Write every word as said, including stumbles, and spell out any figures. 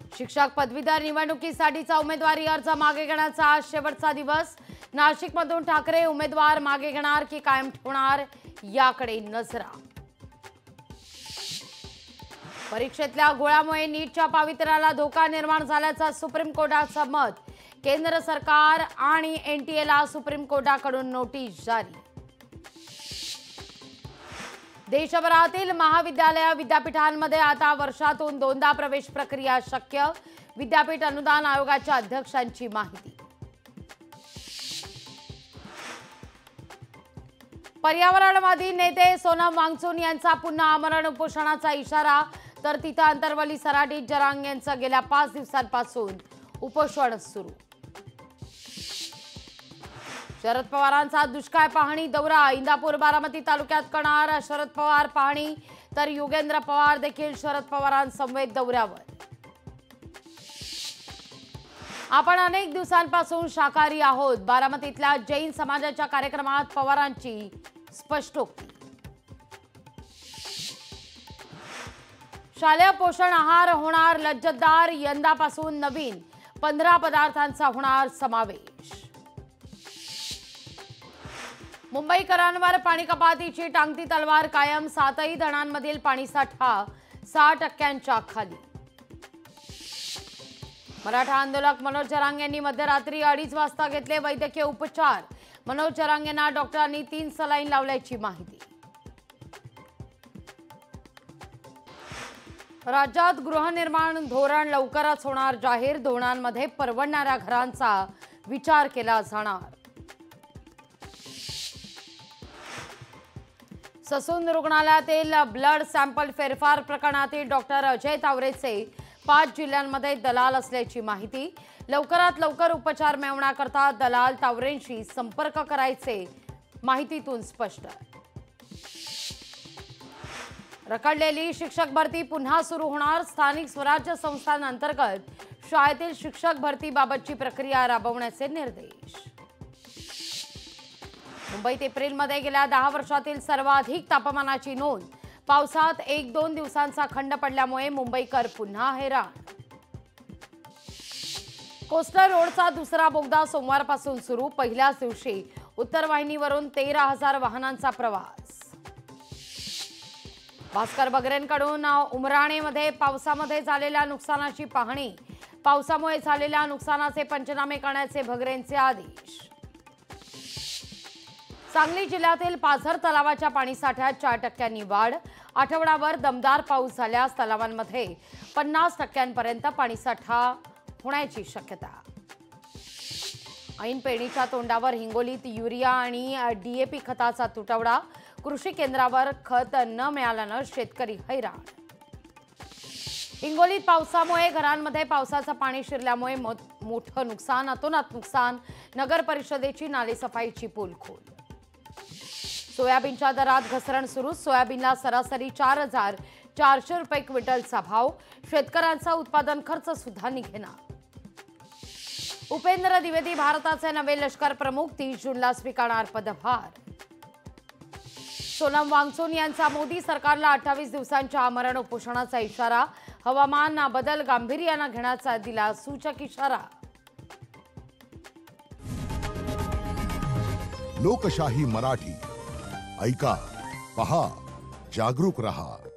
शिक्षक पदवीधर निवडणुकीसाठीचा उमेदवारी अर्ज मागे घेण्याचा आज शेवटचा दिवस। नाशिकमधून ठाकरे उमेदवार मागे घेणार की कायम ठेवणार याकडे नजरा। परीक्षेतल्या गोळ्यामुळे नीटच्या पवित्र्याला धोका निर्माण झाल्याचं सुप्रीम कोर्टाचं मत। केंद्र सरकार आणि एनटीएला सुप्रीम कोर्टाकडून नोटीस जारी। देशभरातील महाविद्यालय विद्यापीठांमध्ये आता वर्षातून दोनदा प्रवेश प्रक्रिया शक्य। विद्यापीठ अनुदान आयोगाच्या अध्यक्षांची माहिती। पर्यावरणवादी नेते सोनम वांगचुक यांचा पुन्हा आमरण उपोषणाचा इशारा। तर तिथं अंतरवली सराटीत जरांगे यांचं गेल्या पाच दिवसांपासून उपोषण सुरू। शरद पवारांचा दुष्काळ पाहणी दौरा। इंदापूर बारामती तालुक्यात करणार शरद पवार पाहणी। तर योगेंद्र पवार देखील शरद पवारांसमवेत दौऱ्यावर। आपण अनेक दिवसांपासून शाकाहारी आहोत। बारामतीतल्या जैन समाजाच्या कार्यक्रमात पवारांची स्पष्टोक्ती। शालेय पोषण आहार होणार लज्जतदार। यंदापासून नवीन पंधरा पदार्थांचा होणार समावेश। मुंबईकरांवर पाणी कपातीची टांगती तलवार कायम। सातही धरणांमधील पाणीसाठा सहा टक्क्यांच्या खाली। मराठा आंदोलक मनोज जरांगे यांनी मध्यरात्री अडीच वाजता घेतले वैद्यकीय उपचार। मनोज जरांगेंना डॉक्टरांनी तीन सलाईन लावल्याची माहिती। राज्यात गृहनिर्माण धोरण लवकरच होणार जाहीर। धोरणांमध्ये परवडणाऱ्या घरांचा विचार केला जाणार। ससून रुग्णालयातील ब्लड सॅम्पल फेरफार प्रकरणातील डॉक्टर अजय तावरेचे पाच जिल्ह्यांमध्ये दलाल असल्याची माहिती। लवकरात लवकर उपचार मिळवण्याकरता दलाल तावरेंशी संपर्क करायचे माहितीतून स्पष्ट। रखडलेली शिक्षक भरती पुन्हा सुरू होणार। स्थानिक स्वराज्य संस्थांअंतर्गत शाळेतील शिक्षक भरतीबाबतची प्रक्रिया राबवण्याचे निर्देश। मुंबईत एप्रिलमध्ये गेल्या दहा वर्षातील सर्वाधिक तापमानाची नोंद। पावसात एक दोन दिवसांचा खंड पडल्यामुळे मुंबईकर पुन्हा हैराण। कोस्टल रोडचा दुसरा बोगदा सोमवारपासून सुरू। पहिल्याच दिवशी उत्तर वाहिनीवरून तेरा हजार वाहनांचा प्रवास। भास्कर बगरेंकडून उमराणेमध्ये पावसामध्ये झालेल्या नुकसानाची पाहणी। पावसामुळे झालेल्या नुकसानाचे पंचनामे करण्याचे बगरेंचे आदेश। सांगली जिल्ह्यातील पाझर तलावाच्या पाणीसाठ्यात चार टक्क्यांनी वाढ। आठवडाभर दमदार पाऊस झाल्यास तलावांमध्ये पन्नास टक्क्यांपर्यंत पाणीसाठा होण्याची शक्यता। ऐन पेरणीच्या तोंडावर हिंगोलीत युरिया आणि डीएपी खताचा तुटवडा। कृषी केंद्रावर खत न मिळाल्यानं शेतकरी हैराण। हिंगोलीत पावसामुळे घरांमध्ये पावसाचं पाणी शिरल्यामुळे मोठं नुकसान। अतोनात नुकसान। नगर परिषदेची नालेसफाईची पोलखोल। सोयाबीनच्या दरात घसरण सुरू। सोयाबीनला सरासरी चार हजार चारशे रुपये क्विंटलचा भाव। शेतकऱ्यांचा उत्पादन खर्च सुद्धा निघेना। उपेंद्र द्विवेदी भारताचे नवे लष्कर प्रमुख। तीस जूनला स्वीकारणार पदभार। सोनम वांगचुक यांचा मोदी सरकारला अठ्ठावीस दिवसांच्या आमरण उपोषणाचा इशारा। हवामान बदल गांभीर्याने घेण्याचा दिला सूचक इशारा। लोकशाही मराठी ऐका, पहा, जागरूक रहा।